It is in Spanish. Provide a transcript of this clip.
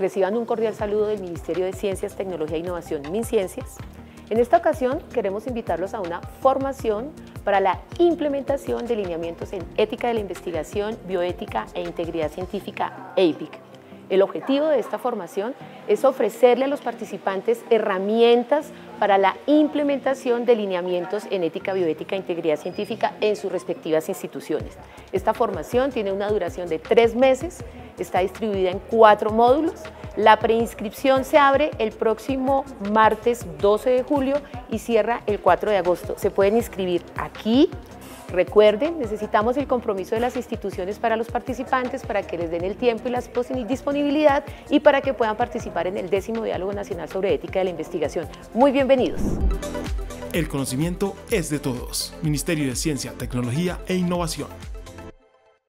Reciban un cordial saludo del Ministerio de Ciencias, Tecnología e Innovación, MinCiencias. En esta ocasión queremos invitarlos a una formación para la implementación de lineamientos en ética de la investigación, bioética e integridad científica (EIBIC). El objetivo de esta formación es ofrecerle a los participantes herramientas para la implementación de lineamientos en ética, bioética e integridad científica en sus respectivas instituciones. Esta formación tiene una duración de 3 meses, está distribuida en 4 módulos. La preinscripción se abre el próximo martes 12 de julio y cierra el 4 de agosto. Se pueden inscribir aquí. Recuerden, necesitamos el compromiso de las instituciones para los participantes para que les den el tiempo y la disponibilidad y para que puedan participar en el 10º Diálogo Nacional sobre Ética de la Investigación. Muy bienvenidos. El conocimiento es de todos. Ministerio de Ciencia, Tecnología e Innovación.